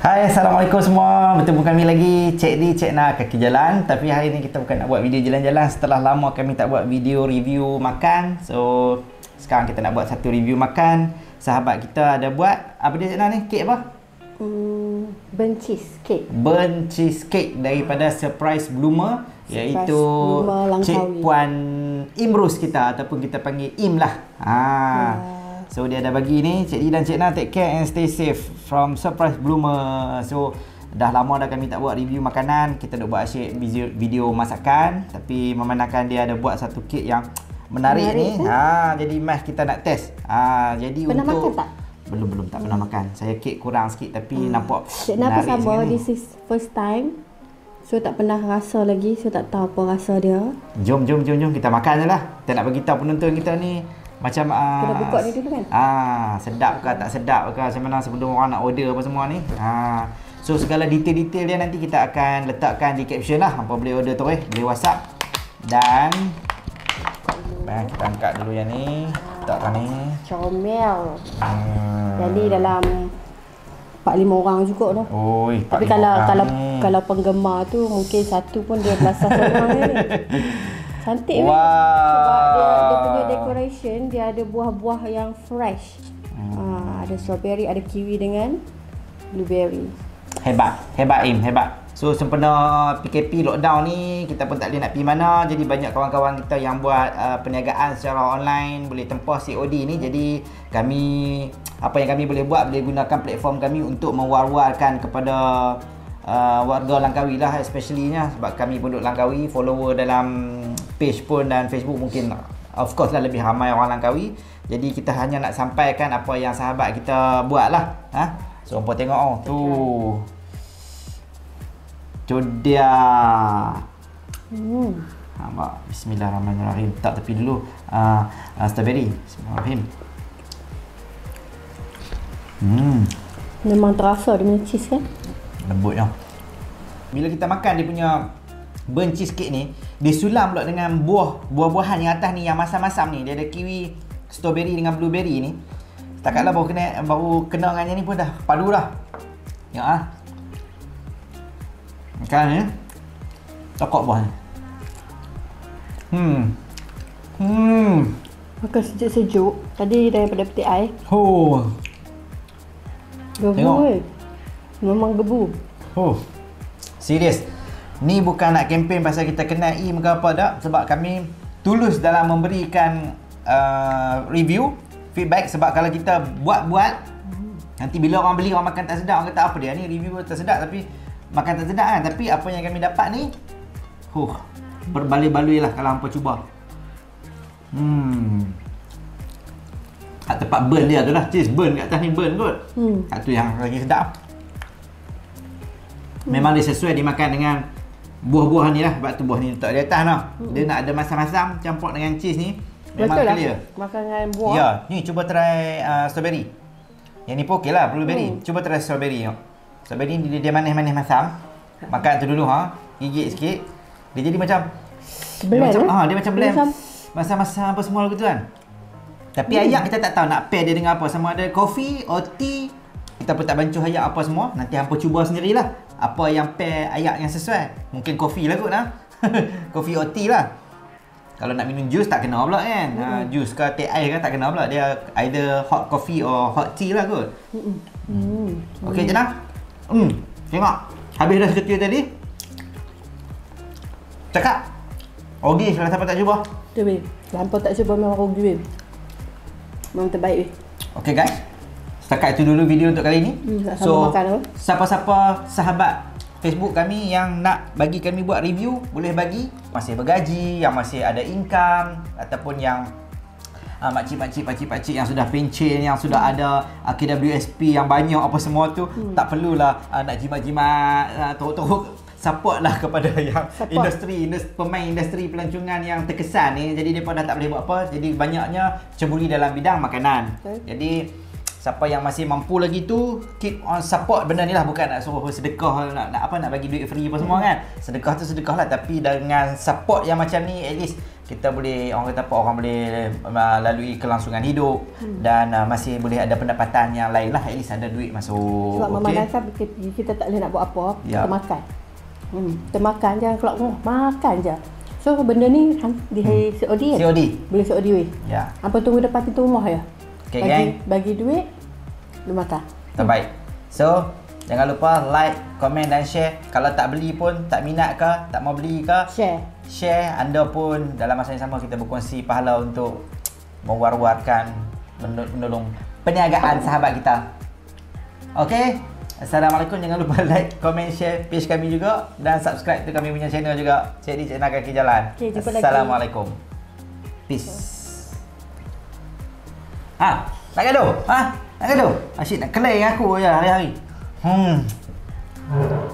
Hai, Assalamualaikum semua. Bertemu kami lagi Cik Di, Cik Na Kaki Jalan. Tapi hari ni kita bukan nak buat video jalan-jalan. Setelah lama kami tak buat video review makan. So, sekarang kita nak buat satu review makan. Sahabat kita ada buat, apa dia Cik Na ni? Kek apa? Burnt cheesecake. Burnt cheesecake daripada Surprise Bloomer, iaitu Cik Puan Imrus kita, ataupun kita panggil Im lah. So dia ada bagi ni, Cik Di dan Cik Na, take care and stay safe from Surprise Bloomer. So dah lama dah kami tak buat review makanan. Kita nak buat asyik video masakan, tapi memandangkan dia ada buat satu kek yang menarik ni. Jadi mas kita nak test. Jadi pernah untuk makan tak? Belum tak pernah makan. Saya kek kurang sikit tapi nampak Cik Na pun sama, this is first time. So tak pernah rasa lagi, so tak tahu apa rasa dia. Jom kita makan je lah. Kita nak bagi tahu penonton kita ni macam kena buka ni dulu kan? sedap ke tak sedap ke, macam mana sebelum orang nak order apa semua ni. So segala detail-detail dia nanti kita akan letakkan di caption lah. Apa boleh order tu boleh WhatsApp. Dan kita angkat dulu yang ni. Letakkan ni. Comel. Jadi dalam 4-5 orang juga tu. Tapi kalau penggemar tu mungkin satu pun dia belasah orang ni. Cantik kan? Sebab dia punya decoration, dia ada buah-buah yang fresh. Ada strawberry, ada kiwi dengan blueberry. Hebat Im, hebat. So sempena PKP lockdown ni, kita pun tak boleh nak pergi mana. Jadi banyak kawan-kawan kita yang buat perniagaan secara online, boleh tempah COD ni. Jadi kami, apa yang kami boleh buat, boleh gunakan platform kami untuk mewar-warkan kepada warga Langkawi lah, especially nya sebab kami penduduk Langkawi, follower dalam page pun dan Facebook mungkin of course lah lebih ramai orang Langkawi. Jadi kita hanya nak sampaikan apa yang sahabat kita buat lah. So hampa tengok tu. Tu dia. Nampak. Bismillahirrahmanirrahim. Tak tepi dulu. Strawberry. Bismillahirrahmanirrahim. Memang terasa dia punya cheese kan? Lembutnya. Bila kita makan dia punya burnt cheesecake ni, disulam pula dengan buah-buahan yang atas ni yang masam-masam ni. Dia ada kiwi, strawberry dengan blueberry ni. Setakat lah baru kena dengan ni pun dah padu dah. Ya makan ni. Tokok buah ni. Makan sejuk-sejuk. Tadi daripada petik air. Gebu memang gebu. Serius. Ni bukan nak kempen pasal kita kenal Im ke apa tak. Sebab kami tulus dalam memberikan review, feedback. Sebab kalau kita buat nanti bila orang beli, orang makan tak sedap, orang kata apa dia ni review tak sedap tapi makan tak sedap kan. Tapi apa yang kami dapat ni berbaloi-baloi lah kalau hampa cuba. Kat tempat burn dia tu lah, cheese burn kat atas ni, burn kot. Kat tu yang lagi sedap. Memang dia sesuai dimakan dengan buah-buahan ni lah. Sebab tu buah ni letak di atas tau. Dia nak ada masam-masam campur dengan cheese ni. Memang betul clear. Makan dengan buah. Ya, ni cuba try strawberry. Yang ni pun okey lah, blueberry. Cuba try strawberry tengok. Strawberry ni dia manis-manis masam. Makan tu dulu gigit sikit. Dia jadi macam blend dia macam blend masam-masam apa semua gitu kan. Tapi ayak kita tak tahu nak pair dia dengan apa. Sama ada coffee or tea. Kita pun tak bancuh ayak apa semua. Nanti hampa cuba sendirilah apa yang pair ayak yang sesuai. Mungkin coffee lah kot coffee or tea lah. Kalau nak minum jus tak kena pula kan. Jus ke teh air kan tak kena pula. Dia either hot coffee or hot tea lah kot. Okey Cik Na. Tengok. Habis dah seketul tadi. Cakap. Rugi kalau siapa tak cuba. Tu weh. Lampau tak cuba memang rugi weh. Memang terbaik weh. Okey guys. Setakat itu dulu video untuk kali ni. So, siapa-siapa sahabat Facebook kami yang nak bagi kami buat review, boleh bagi. Masih bergaji, yang masih ada income, ataupun yang makcik-makcik, pakcik-pakcik yang sudah pencen, yang sudah ada KWSP yang banyak apa semua tu, tak perlulah nak jimat-jimat, teruk-teruk. Support lah kepada yang pemain industri pelancongan yang terkesan ni. Jadi mereka dah tak boleh buat apa. Jadi banyaknya ceburi dalam bidang makanan. Jadi siapa yang masih mampu lagi tu keep on support benda ni lah, bukan nak suruh sedekah, nak bagi duit free apa semua kan. Sedekah tu sedekah lah, tapi dengan support yang macam ni at least kita boleh, orang kata apa, orang boleh lalui kelangsungan hidup dan masih boleh ada pendapatan yang lain lah, at least ada duit masuk. Sebab Mama Nasa kita tak boleh nak buat apa, kita makan. Kita makan je, keluar rumah makan je. So benda ni di COD kan? COD. Boleh COD weh. Ya. Apa tunggu depan pintu rumah je. Okay, bagi duit, lu makan. Terbaik. So, jangan lupa like, komen dan share. Kalau tak beli pun, tak minat ke, tak mau beli ke, share. Anda pun dalam masa yang sama kita berkongsi pahala untuk mewar-warkan, menolong perniagaan sahabat kita. Okey. Assalamualaikum. Jangan lupa like, komen, share page kami juga dan subscribe tu kami punya channel juga. Cik Di Channel Kaki Jalan. Okay, jumpa lagi. Assalamualaikum. Peace. Nak gaduh? Nak gaduh? Asyik nak kelai dengan aku je hari-hari.